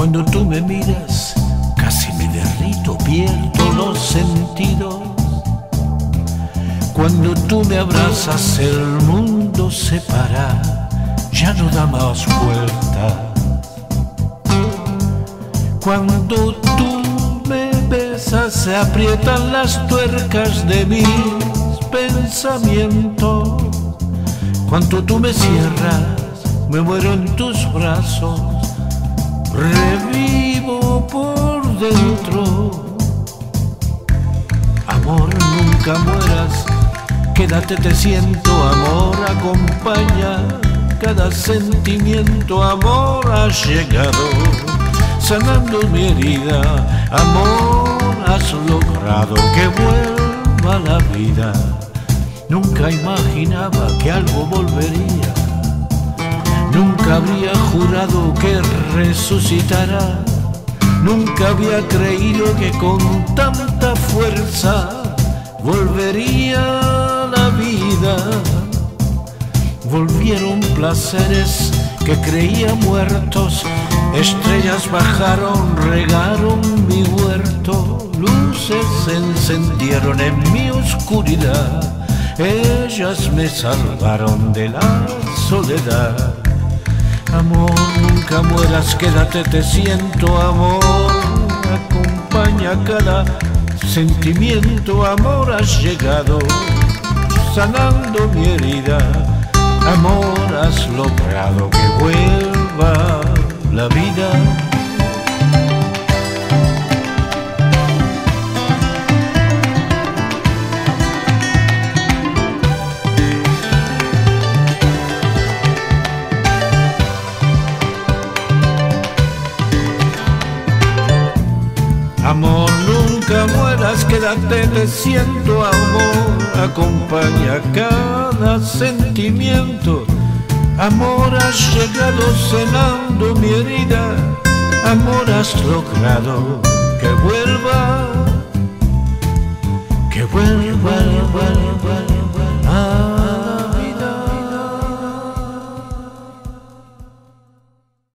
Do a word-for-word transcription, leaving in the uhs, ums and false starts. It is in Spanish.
Cuando tú me miras, casi me derrito, pierdo los sentidos. Cuando tú me abrazas, el mundo se para, ya no da más vuelta. Cuando tú me besas, se aprietan las tuercas de mis pensamientos. Cuando tú me cierras, me muero en tus brazos, revivo por dentro. Amor, nunca mueras, quédate, te siento. Amor, acompaña cada sentimiento. Amor, has llegado sanando mi herida. Amor, has logrado que vuelva la vida. Nunca imaginaba que algo volvería, nunca habría jurado que resucitará, nunca había creído que con tanta fuerza volvería la vida. Volvieron placeres que creía muertos, estrellas bajaron, regaron mi huerto, luces se encendieron en mi oscuridad, ellas me salvaron de la soledad. Amor, nunca mueras, quédate, te siento. Amor, acompaña cada sentimiento. Amor, has llegado sanando mi herida. Amor, has logrado que vuelva la vida. Amor, nunca mueras, quédate, te siento. Amor, acompaña cada sentimiento. Amor, has llegado cenando mi herida. Amor, has logrado que vuelva, que vuelva, vuelva, vuelva.